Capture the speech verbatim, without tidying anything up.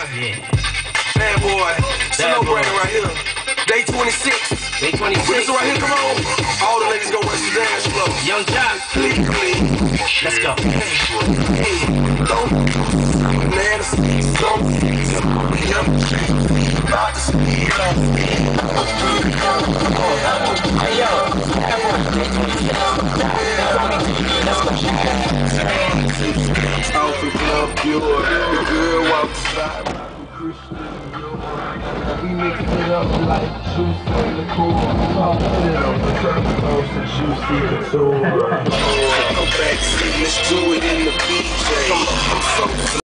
Yeah. Bad boy. It's a no-brainer right here. Day twenty-six. Day twenty-six. This right here, come on. All the ladies gonna rush the dance floor. Young Jock. Please, please. Let's go. Hey, don't. Man, it's something. About to speed up. Hey, yo. Out the club, pure. The girl walks by. We mix it up like juice in the cool. Talk shit on the turbo, some juicy couture. Come back, see, let's do it in the B J. I'm so